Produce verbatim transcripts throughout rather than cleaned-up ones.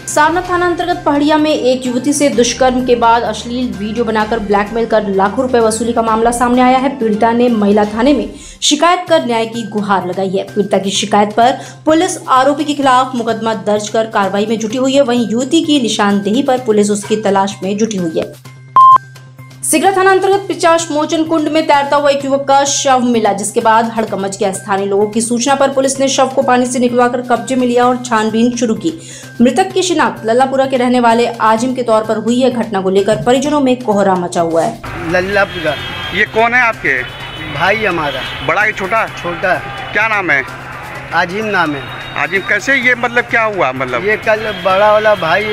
सारनाथ थाना अंतर्गत पहाड़िया में एक युवती से दुष्कर्म के बाद अश्लील वीडियो बनाकर ब्लैकमेल कर लाखों रुपए वसूली का मामला सामने आया है। पीड़िता ने महिला थाने में शिकायत कर न्याय की गुहार लगाई है। पीड़िता की शिकायत पर पुलिस आरोपी के खिलाफ मुकदमा दर्ज कर कार्रवाई में जुटी हुई है। वहीं युवती की निशानदेही पर पुलिस उसकी तलाश में जुटी हुई है। सिगरा थाना अंतर्गत पिचाश मोचन कुंड में तैरता हुआ एक युवक का शव मिला, जिसके बाद हड़कंप मच गया। स्थानीय लोगों की सूचना पर पुलिस ने शव को पानी से निकलवाकर कब्जे में लिया और छानबीन शुरू की। मृतक की शिनाख्त लल्लापुरा के रहने वाले आजिम के तौर पर हुई है। घटना को लेकर परिजनों में कोहरा मचा हुआ है। लल्लापुरा। ये कौन है आपके? भाई हमारा। बड़ा या छोटा? छोटा। क्या नाम है? आजिम नाम है। आजिम। कैसे ये मतलब क्या हुआ? मतलब ये कल बड़ा वाला भाई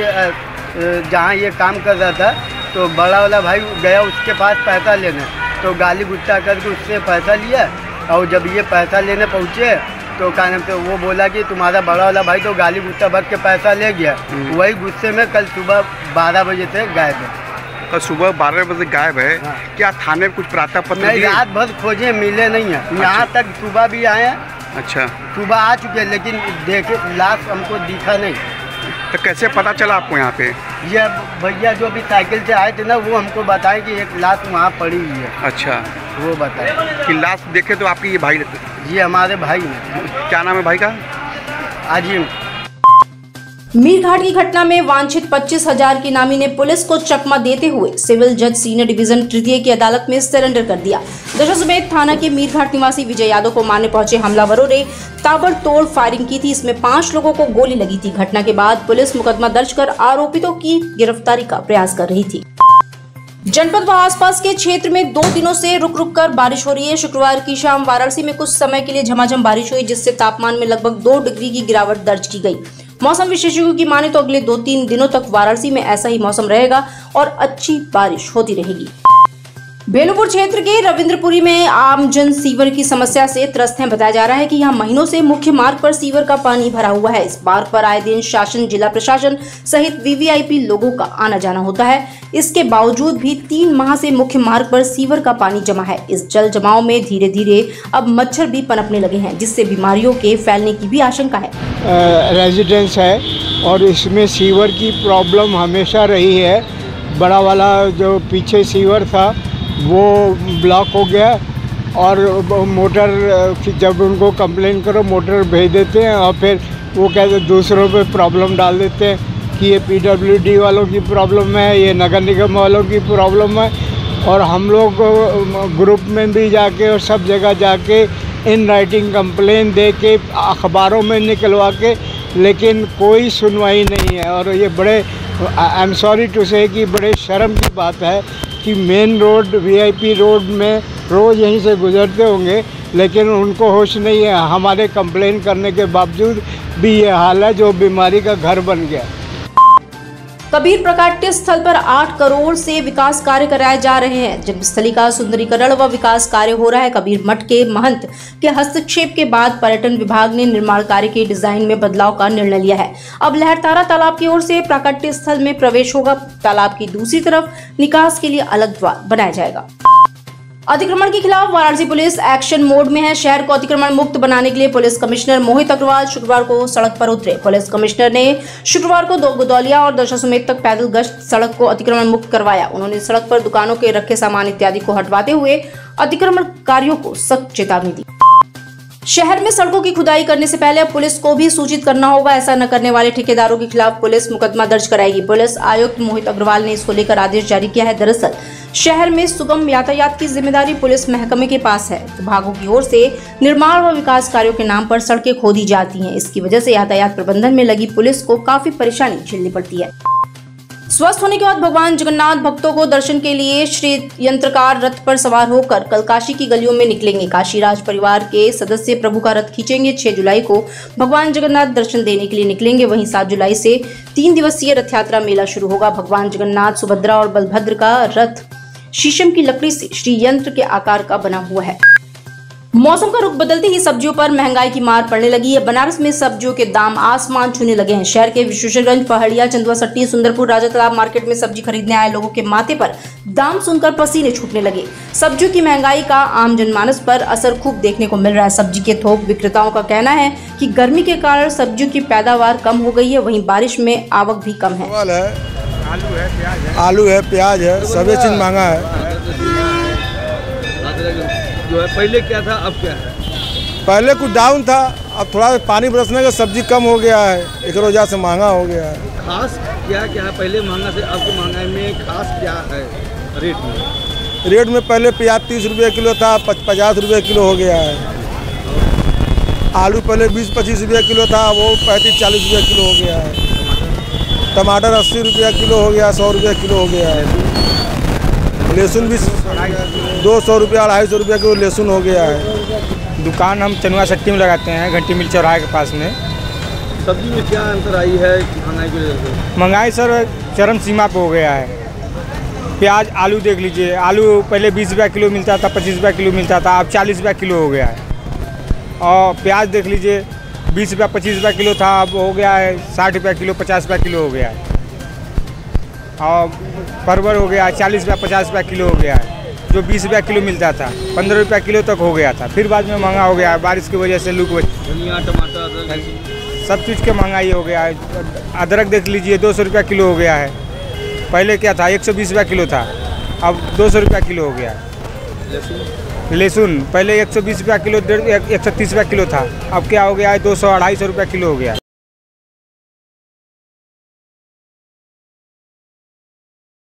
जहाँ ये काम कर रहा था तो बड़ा वाला भाई गया उसके पास पैसा लेने, तो गाली गुस्सा करके उससे पैसा लिया। और जब ये पैसा लेने पहुँचे तो क्या नाम से वो बोला कि तुम्हारा बड़ा वाला भाई तो गाली गुस्सा भर के पैसा ले गया। वही गुस्से में कल सुबह बारह बजे से गायब है। कल सुबह बारह बजे गायब है। हाँ। क्या थाने में कुछ प्रार्थना पत्र नहीं? रात भर खोजे, मिले नहीं है। अच्छा। यहाँ तक सुबह भी आए हैं। अच्छा। सुबह आ चुके लेकिन देखे लाश हमको दिखा नहीं। तो कैसे पता चला आपको यहाँ पे? ये भैया जो भी साइकिल से आए थे ना वो हमको बताए कि एक लाश वहाँ पड़ी हुई है। अच्छा। वो बताए कि लाश देखे तो आपके ये भाई? ये हमारे भाई हैं। क्या नाम है भाई का? आजिम। मीरघाट की घटना में वांछित पच्चीस हजार की इनामी ने पुलिस को चकमा देते हुए सिविल जज सीनियर डिवीजन तृतीय की अदालत में सरेंडर कर दिया। दशाश्वमेध थाना के मीरघाट निवासी विजय यादव को मारने पहुंचे हमलावरों ने ताबड़तोड़ फायरिंग की थी। इसमें पांच लोगों को गोली लगी थी। घटना के बाद पुलिस मुकदमा दर्ज कर आरोपितों की गिरफ्तारी का प्रयास कर रही थी। जनपद व आसपास के क्षेत्र में दो दिनों से रुक रुक कर बारिश हो रही है। शुक्रवार की शाम वाराणसी में कुछ समय के लिए झमाझम बारिश हुई, जिससे तापमान में लगभग दो डिग्री की गिरावट दर्ज की गई। मौसम विशेषज्ञों की माने तो अगले दो तीन दिनों तक वाराणसी में ऐसा ही मौसम रहेगा और अच्छी बारिश होती रहेगी। बेलूपुर क्षेत्र के रविंद्रपुरी में आमजन सीवर की समस्या से त्रस्त हैं। बताया जा रहा है कि यहाँ महीनों से मुख्य मार्ग पर सीवर का पानी भरा हुआ है। इस मार्ग पर आए दिन शासन, जिला प्रशासन सहित वीवीआईपी लोगों का आना जाना होता है। इसके बावजूद भी तीन माह से मुख्य मार्ग पर सीवर का पानी जमा है। इस जल जमाव में धीरे धीरे अब मच्छर भी पनपने लगे हैं, जिससे बीमारियों के फैलने की भी आशंका है। रेजिडेंस है और इसमें सीवर की प्रॉब्लम हमेशा रही है। बड़ा वाला जो पीछे सीवर था वो ब्लॉक हो गया और मोटर, जब उनको कंप्लेन करो मोटर भेज देते हैं और फिर वो कहते दूसरों पे प्रॉब्लम डाल देते हैं कि ये पीडब्ल्यूडी वालों की प्रॉब्लम है, ये नगर निगम वालों की प्रॉब्लम है। और हम लोग ग्रुप में भी जाके और सब जगह जाके इन राइटिंग कंप्लेन दे के अखबारों में निकलवा के, लेकिन कोई सुनवाई नहीं है। और ये बड़े आई एम सॉरी टू से कि बड़े शर्म की बात है कि मेन रोड वीआईपी रोड में रोज़ यहीं से गुजरते होंगे, लेकिन उनको होश नहीं है। हमारे कंप्लेन करने के बावजूद भी ये हाल है, जो बीमारी का घर बन गया। कबीर प्राकट्य स्थल पर आठ करोड़ से विकास कार्य कराए जा रहे हैं। जन्मस्थली का सुंदरीकरण व विकास कार्य हो रहा है। कबीर मठ के महंत के हस्तक्षेप के बाद पर्यटन विभाग ने निर्माण कार्य के डिजाइन में बदलाव का निर्णय लिया है। अब लहरतारा तालाब की ओर से प्राकट्य स्थल में प्रवेश होगा। तालाब की दूसरी तरफ निकास के लिए अलग द्वार बनाया जाएगा। अतिक्रमण के खिलाफ वाराणसी पुलिस एक्शन मोड में है। शहर को अतिक्रमण मुक्त बनाने के लिए पुलिस कमिश्नर मोहित अग्रवाल शुक्रवार को सड़क पर उतरे। पुलिस कमिश्नर ने शुक्रवार को दो गुदौलिया और दशाश्वमेध तक पैदल गश्त सड़क को अतिक्रमण मुक्त करवाया। उन्होंने सड़क पर दुकानों के रखे सामान इत्यादि को हटवाते हुए अतिक्रमणकारियों को सख्त चेतावनी दी। शहर में सड़कों की खुदाई करने से पहले अब पुलिस को भी सूचित करना होगा। ऐसा न करने वाले ठेकेदारों के खिलाफ पुलिस मुकदमा दर्ज कराएगी। पुलिस आयुक्त मोहित अग्रवाल ने इसको लेकर आदेश जारी किया है। दरअसल शहर में सुगम यातायात की जिम्मेदारी पुलिस महकमे के पास है। विभागों की ओर से निर्माण व विकास कार्यों के नाम पर सड़कें खोदी जाती हैं। इसकी वजह से यातायात प्रबंधन में लगी पुलिस को काफी परेशानी झेलनी पड़ती है। स्वस्थ होने के बाद भगवान जगन्नाथ भक्तों को दर्शन के लिए श्री यंत्रकार रथ पर सवार होकर कल काशी की गलियों में निकलेंगे। काशी राज परिवार के सदस्य प्रभु का रथ खींचेंगे। छह जुलाई को भगवान जगन्नाथ दर्शन देने के लिए निकलेंगे। वहीं सात जुलाई से तीन दिवसीय रथ यात्रा मेला शुरू होगा। भगवान जगन्नाथ, सुभद्रा और बलभद्र का रथ शीशम की लकड़ी से श्री यंत्र के आकार का बना हुआ है। मौसम का रुख बदलते ही सब्जियों पर महंगाई की मार पड़ने लगी है। बनारस में सब्जियों के दाम आसमान छूने लगे हैं। शहर के विश्वेश्वरगंज, पहाड़िया, चंदुआसट्टी, सुंदरपुर, राजा तालाब मार्केट में सब्जी खरीदने आए लोगों के माथे पर दाम सुनकर पसीने छूटने लगे। सब्जियों की महंगाई का आम जनमानस पर असर खूब देखने को मिल रहा है। सब्जी के थोक विक्रेताओं का कहना है कि गर्मी के कारण सब्जियों की पैदावार कम हो गई है, वहीं बारिश में आवक भी कम है। आलू है, प्याज है, आलू है, प्याज है, सभी चीज महंगा है। जो है पहले क्या था अब क्या है? पहले कुछ डाउन था, अब थोड़ा पानी बरसने का सब्जी कम हो गया है, एक वजह से महंगा हो गया है। खास क्या क्या है पहले महंगा से अब की महंगाई में खास क्या है रेट में? रेट में पहले प्याज तीस रुपये किलो था, पचास रुपये किलो हो गया है। आलू पहले बीस पच्चीस रुपये किलो था, वो पैंतीस चालीस रुपये किलो हो गया है। टमाटर अस्सी रुपये किलो हो गया, सौ रुपये किलो हो गया है। लहसुन भी दो सौ रुपये अढ़ाई सौ रुपये किलो लहसुन हो गया है। दुकान हम चंदुआसट्टी में लगाते हैं, घंटी मिल चौराहे के पास में। सब्जी में क्या अंतर आई है महंगाई की वजह से? महंगाई सर चरम सीमा पे हो गया है। प्याज, आलू देख लीजिए, आलू पहले बीस रुपये किलो मिलता था, पच्चीस रुपये किलो मिलता था, अब चालीस रुपये किलो हो गया है। और प्याज देख लीजिए, बीस रुपये पच्चीस रुपये किलो था, अब हो गया है साठ रुपये किलो, पचास रुपये किलो हो गया है। और परवल हो गया चालीस रुपये पचास रुपये किलो हो गया है। जो बीस रुपये किलो मिलता था पंद्रह रुपये किलो तक हो गया था, फिर बाद में महंगा हो गया है बारिश की वजह से। लू की धनिया, टमाटर, सब चीज़ के महंगाई हो गया है। अदरक देख लीजिए, दो सौ रुपये किलो हो गया है। पहले क्या था, एक सौ बीस रुपये किलो था, अब दो सौ रुपये किलो हो गया है। लहसुन पहले एक सौ बीस रुपये किलो, एक सौ तीस रुपये किलो था, अब क्या हो गया है, दो सौ अढ़ाई सौ रुपये किलो हो गया।